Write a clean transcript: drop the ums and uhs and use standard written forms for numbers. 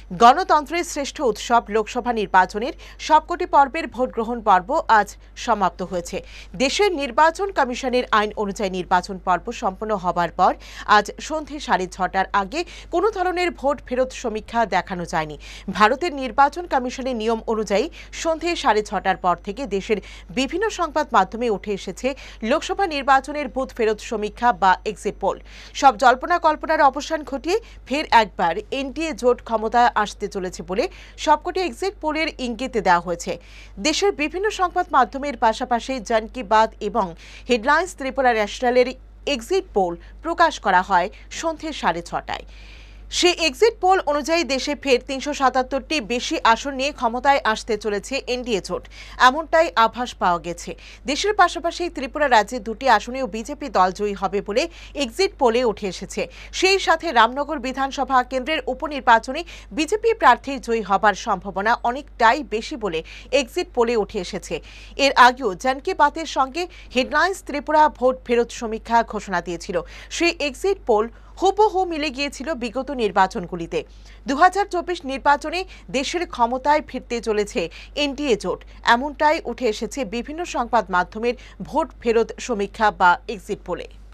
গণতন্ত্রের শ্রেষ্ঠ উৎসব লোকসভা নির্বাচনের সবকটি পর্বের ভোট গ্রহণ পর্ব আজ সমাপ্ত হয়েছে। দেশের নির্বাচন কমিশনের আইন অনুযায়ী নির্বাচন পর্ব সম্পন্ন হবার পর আজ সন্ধে 6:30টার আগে কোনো ধরনের ভোট ফেরত সমীক্ষা দেখানো যায়নি। ভারতের নির্বাচন কমিশনের নিয়ম অনুযায়ী সন্ধে 6:30টার পর থেকে দেশের বিভিন্ন সংবাদ মাধ্যমে উঠে এসেছে লোকসভা নির্বাচনের বুথ ফেরত সমীক্ষা বা এক্সিট পোল। সব জল্পনা কল্পনার অবসান ঘটিয়ে ফের একবার এনডিএ জোট ক্ষমতায় আসতে চলেছে বলে সবকটি এক্সিট পোলের ইঙ্গিত দেওয়া হয়েছে। দেশের বিভিন্ন সংবাদ মাধ্যমের পাশাপাশি জন কি বাত এবং হেডলাইন্স ত্রিপুরা ন্যাশনালের এক্সিট পোল প্রকাশ করা হয় সন্ধ্যে 6:30টায়। সেই এক্সিট পোল অনুযায়ী দেশে ফের 377টি বেশি আসন নিয়ে ক্ষমতায় আসতে চলেছে এনডিএ জোট, এমনটাই আভাস পাওয়া গেছে। দেশের পাশাপাশি ত্রিপুরা রাজ্যে 2টি আসনেও বিজেপি দল জয়ী হবে বলে এক্সিট পোলে উঠে এসেছে। সেই সাথে রামনগর বিধানসভা কেন্দ্রের উপনির্বাচনে বিজেপি প্রার্থীর জয়ী হবার সম্ভাবনা অনেকটাই বেশি বলে এক্সিট পোলে উঠে এসেছে। এর আগেও জন কি বাতের সঙ্গে হেডলাইন্স ত্রিপুরা ভোট ফেরত সমীক্ষা ঘোষণা দিয়েছিল। সেই এক্সিট পোল হুবহু মিলে গিয়েছিল বিগত নির্বাচনগুলিতে। 2024 নির্বাচনে দেশের ক্ষমতায় ফিরতে চলেছে এনডিএ জোট, এমনটাই উঠে এসেছে বিভিন্ন সংবাদ মাধ্যমের ভোট ফেরত সমীক্ষা বা এক্সিট পোলে।